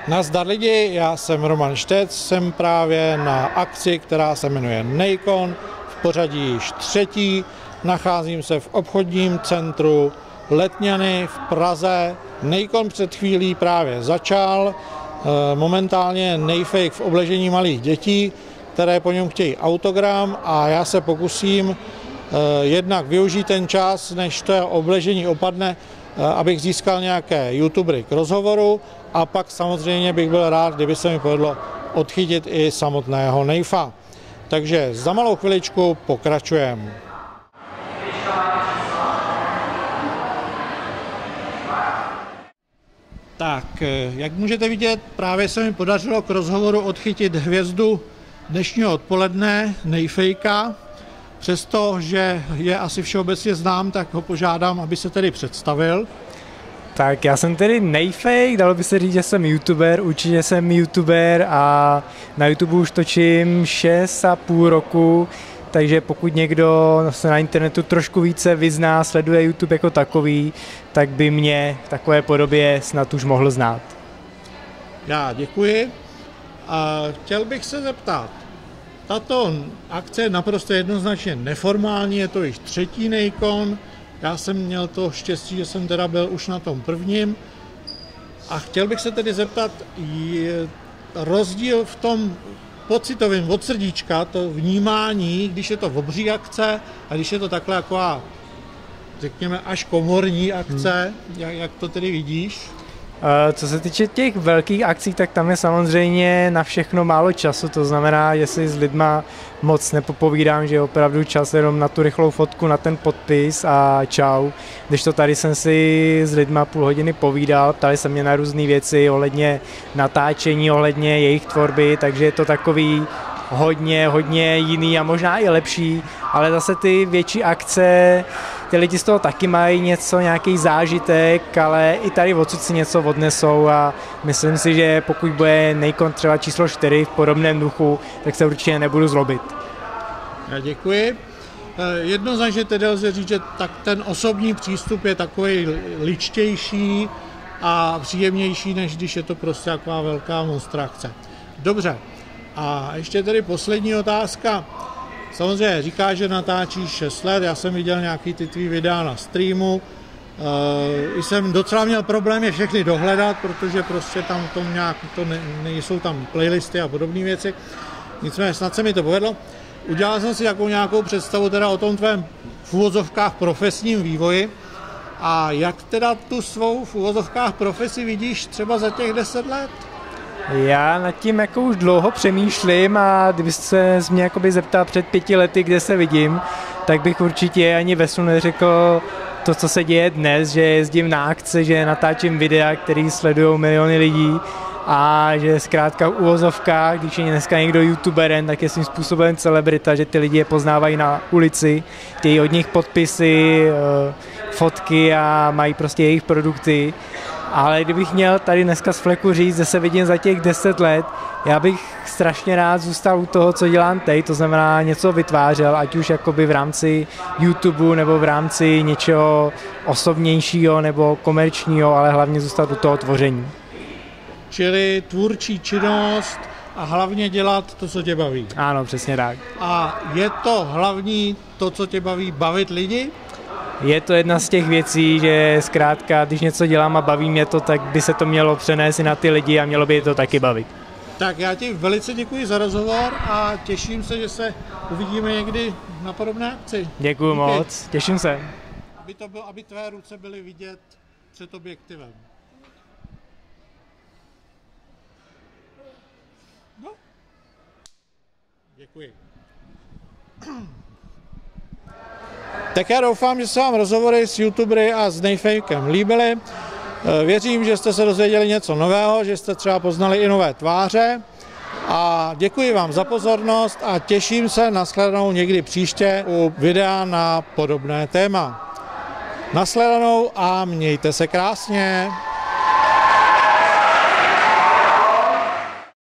Nazdar lidi, já jsem Roman Štec, jsem právě na akci, která se jmenuje Nejkon, v pořadí již třetí. Nacházím se v obchodním centru Letňany v Praze. Nejkon před chvílí právě začal, momentálně nejfake v obležení malých dětí, které po něm chtějí autogram, a já se pokusím jednak využít ten čas, než to obležení opadne, abych získal nějaké youtubery k rozhovoru, a pak samozřejmě bych byl rád, kdyby se mi povedlo odchytit i samotného Nejfa. Takže za malou chviličku pokračujeme. Tak, jak můžete vidět, právě se mi podařilo k rozhovoru odchytit hvězdu dnešního odpoledne, Nejfejka. Přestože je asi všeobecně znám, tak ho požádám, aby se tedy představil. Tak já jsem tedy Nejfejk, dalo by se říct, že jsem youtuber, určitě jsem youtuber a na YouTube už točím 6,5 roku, takže pokud někdo se na internetu trošku více vyzná, sleduje YouTube jako takový, tak by mě v takové podobě snad už mohl znát. Já děkuji a chtěl bych se zeptat, tato akce je naprosto jednoznačně neformální, je to již třetí Nejkon. Já jsem měl to štěstí, že jsem teda byl už na tom prvním, a chtěl bych se tedy zeptat, je rozdíl v tom pocitovém od srdíčka, to vnímání, když je to obří akce a když je to takhle taková, řekněme, až komorní akce, jak to tedy vidíš? Co se týče těch velkých akcí, tak tam je samozřejmě na všechno málo času, to znamená, že si s lidma moc nepopovídám, že je opravdu čas jenom na tu rychlou fotku, na ten podpis a čau. Když to tady jsem si s lidma půl hodiny povídal, ptali se mě na různé věci ohledně natáčení, ohledně jejich tvorby, takže je to takový hodně jiný a možná i lepší, ale zase ty větší akce, ty lidi z toho taky mají něco, nějaký zážitek, ale i tady odsud si něco odnesou a myslím si, že pokud bude Nejkon třeba číslo 4 v podobném duchu, tak se určitě nebudu zlobit. Já děkuji. Jednoznačně tedy lze říct, že tak ten osobní přístup je takový ličtější a příjemnější, než když je to prostě taková velká monstrakce. Dobře. A ještě tedy poslední otázka. Samozřejmě říká, že natáčíš 6 let, já jsem viděl nějaký ty tvý videa na streamu. Jsem docela měl problém je všechny dohledat, protože prostě tam nejsou tam playlisty a podobné věci. Nicméně snad se mi to povedlo. Udělal jsem si nějakou představu teda o tom tvém v uvozovkách profesním vývoji. A jak teda tu svou v uvozovkách profesi vidíš třeba za těch 10 let? Já nad tím jako už dlouho přemýšlím a kdyby se mě zeptal před 5 lety, kde se vidím, tak bych určitě ani ve snu neřekl to, co se děje dnes, že jezdím na akce, že natáčím videa, který sledují miliony lidí a že zkrátka v uvozovkách, když je dneska někdo youtuberem, tak je svým způsobem celebrita, že ty lidi je poznávají na ulici, chtějí od nich podpisy, fotky a mají prostě jejich produkty. Ale kdybych měl tady dneska z fleku říct, že se vidím za těch 10 let, já bych strašně rád zůstal u toho, co dělám teď, to znamená něco vytvářel, ať už jakoby v rámci YouTube nebo v rámci něčeho osobnějšího nebo komerčního, ale hlavně zůstat u toho tvoření. Čili tvůrčí činnost a hlavně dělat to, co tě baví. Ano, přesně tak. A je to hlavní to, co tě baví, bavit lidi? Je to jedna z těch věcí, že zkrátka, když něco dělám a baví mě to, tak by se to mělo přenést i na ty lidi a mělo by je to taky bavit. Tak já ti velice děkuji za rozhovor a těším se, že se uvidíme někdy na podobné akci. Děkuji moc, těším se. Aby tvé ruce byly vidět před objektivem. No. Děkuji. Tak já doufám, že se vám rozhovory s youtubery a s Nejfejkem líbily. Věřím, že jste se dozvěděli něco nového, že jste třeba poznali i nové tváře. A děkuji vám za pozornost a těším se na shledanou někdy příště u videa na podobné téma. Nashledanou a mějte se krásně.